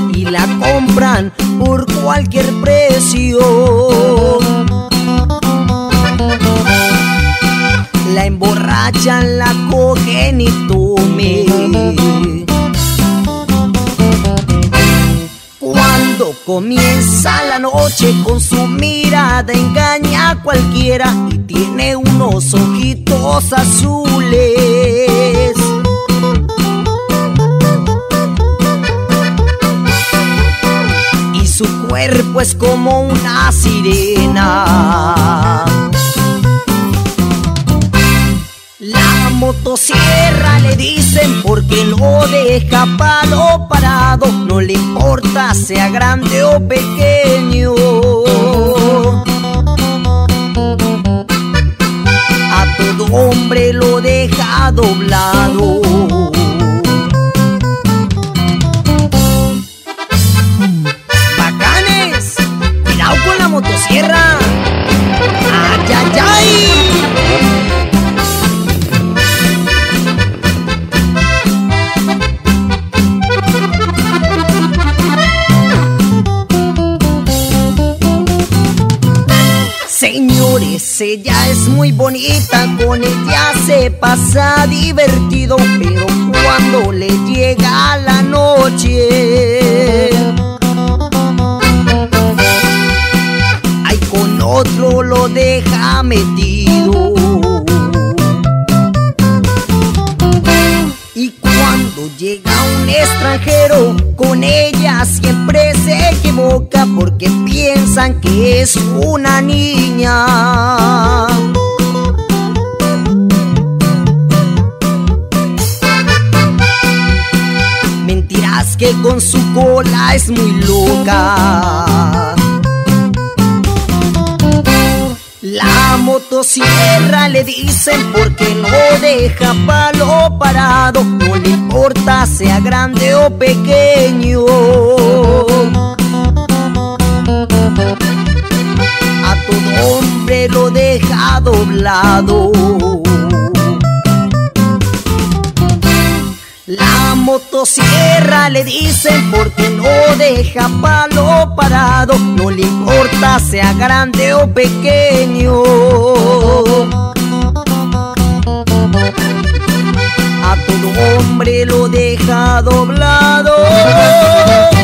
y la compran por cualquier precio. La emborrachan, la cogen y tome. Cuando comienza la noche con su mirada engaña a cualquiera y tiene unos ojitos azules. Y su cuerpo es como una sirena. La motosierra le dicen porque lo deja palo parado, no le importa sea grande o pequeño. A todo hombre lo deja doblado. Bacanes, cuidado con la motosierra. ¡Ay, ay, ay! Señores, ella es muy bonita, con ella se pasa divertido, pero cuando le llega la noche, ay, con otro lo deja metido. Y cuando llega un extranjero, con ella siempre se equivoca porque piensan que es una niña. Mentiras que con su cola es muy loca. La motosierra le dicen porque no deja palo parado, no le importa sea grande o pequeño. A todo hombre lo deja doblado. La motosierra le dicen porque no deja palo parado, no le importa sea grande o pequeño. A todo hombre lo deja doblado.